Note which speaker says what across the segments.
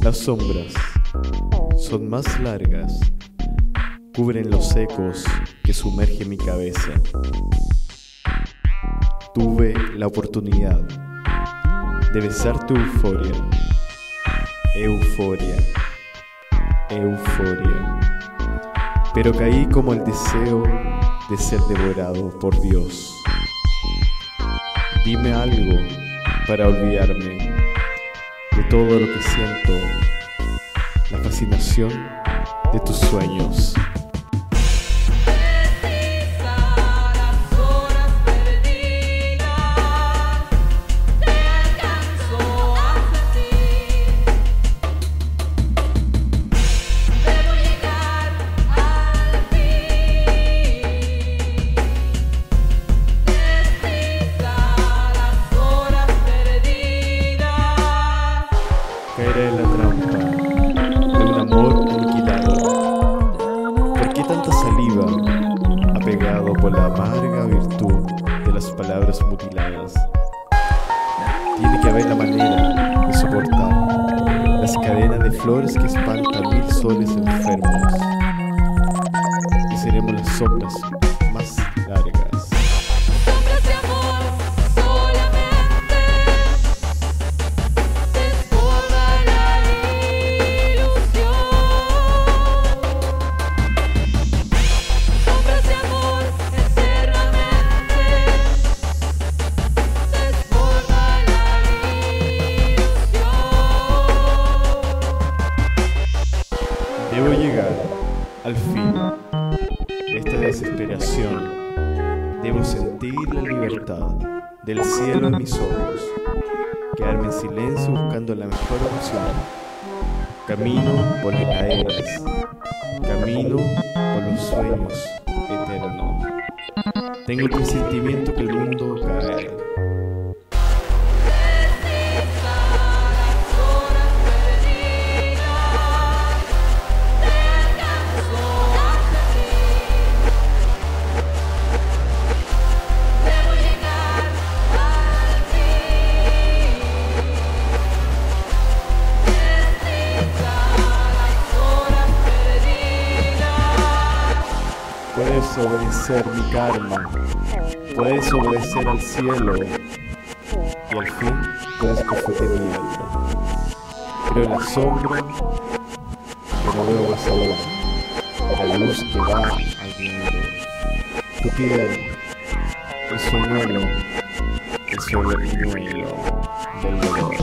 Speaker 1: Las sombras son más largas, cubren los ecos que sumerge mi cabeza. Tuve la oportunidad de besar tu euforia, euforia, euforia, pero caí como el deseo de ser devorado por Dios. Dime algo para olvidarme de todo lo que siento, la fascinación de tus sueños. Caeré en la trampa de un amor aniquilado. ¿Por qué tanta saliva apegado por la amarga virtud de las palabras mutiladas? Tiene que haber la manera de soportar las cadenas de flores que espantan mil soles enfermos, que seremos las sombras más largas. Debo llegar al fin de esta desesperación. Debo sentir la libertad del cielo en mis ojos, quedarme en silencio buscando la mejor opción. Camino por las caeras, camino por los sueños eternos. Tengo el presentimiento que el mundo cae. Puedes obedecer mi karma, puedes obedecer al cielo y al fin puedes confundir mi alma. Creo en la sombra, pero veo más allá, la luz que va ardiendo. Tu piel, el señuelo del dolor.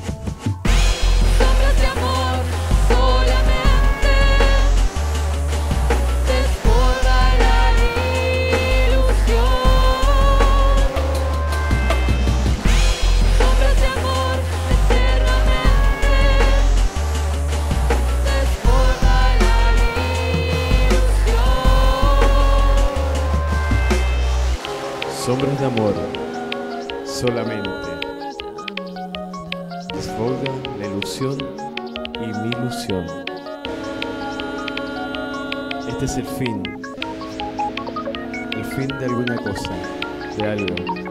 Speaker 1: Sombras de amor, solamente desfoga la ilusión y mi ilusión. Este es el fin de alguna cosa, de algo.